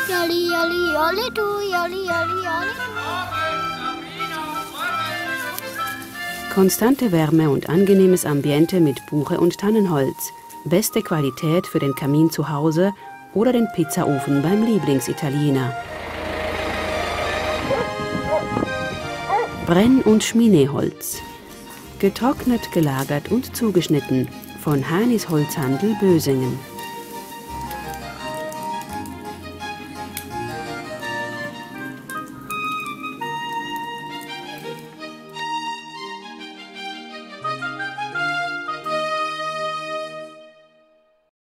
Jolli, jolli, jolli, du, jolli, jolli, jolli. Konstante Wärme und angenehmes Ambiente mit Buche und Tannenholz. Beste Qualität für den Kamin zu Hause oder den Pizzaofen beim Lieblingsitaliener. Brenn- und Schmineholz. Getrocknet, gelagert und zugeschnitten. Von Hanis Holzhandel Bösingen.